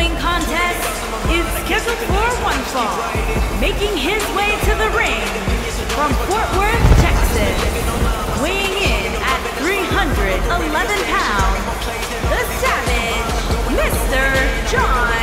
following contest is scheduled for one fall. Making his way to the ring from Fort Worth, Texas, weighing in at 311 pounds, the Savage, Mr. John